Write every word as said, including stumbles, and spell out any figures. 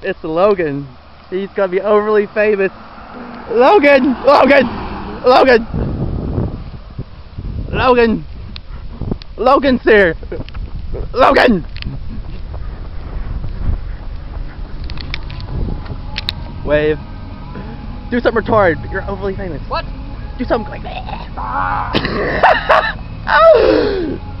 It's Logan. He's gonna be overly famous. Logan! Logan! Logan! Logan! Logan's here! Logan! Wave. Do something retarded. You're overly famous. What? Do something like that.